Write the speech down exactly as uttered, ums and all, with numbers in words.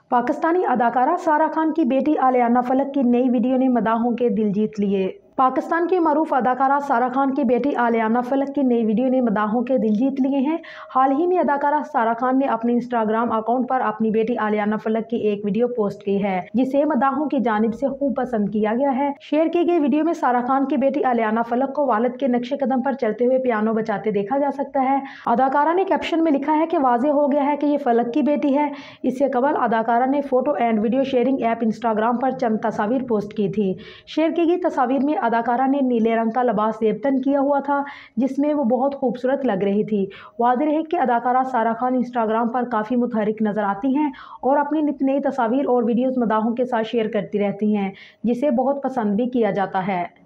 पाकिस्तानी अदाकारा सारा खान की बेटी आलिया फलक की नई वीडियो ने मदाहों के दिल जीत लिए। पाकिस्तान की मरूफ अदाकारा सारा खान की बेटी आलिया फलक की नई वीडियो ने मदाहों के दिल जीत लिए हैं। हाल ही में अदाकारा सारा खान ने अपने इंस्टाग्राम अकाउंट पर अपनी बेटी आलिया फलक की एक वीडियो पोस्ट की है, जिसे मदाहों की जानिब से खूब पसंद किया गया है। शेयर की गई वीडियो में सारा खान की बेटी आलिया फलक को वालिद के नक्शे कदम पर चलते हुए पियानो बजाते देखा जा सकता है। अदाकारा ने कैप्शन में लिखा है कि वाज़ेह हो गया है कि ये फलक की बेटी है। इससे कबल अदाकारा ने photo and video sharing app Instagram पर चंद तस्वीर पोस्ट की थी। शेयर की गई तस्वीर में अदाकारा ने नीले रंग का लिबास जेबतन किया हुआ था, जिसमें वो बहुत खूबसूरत लग रही थी। वाज़ेह है कि अदाकारा सारा खान इंस्टाग्राम पर काफ़ी मुतहरिक नज़र आती हैं और अपनी नित नई तस्वीर और वीडियोज़ मदाहों के साथ शेयर करती रहती हैं, जिसे बहुत पसंद भी किया जाता है।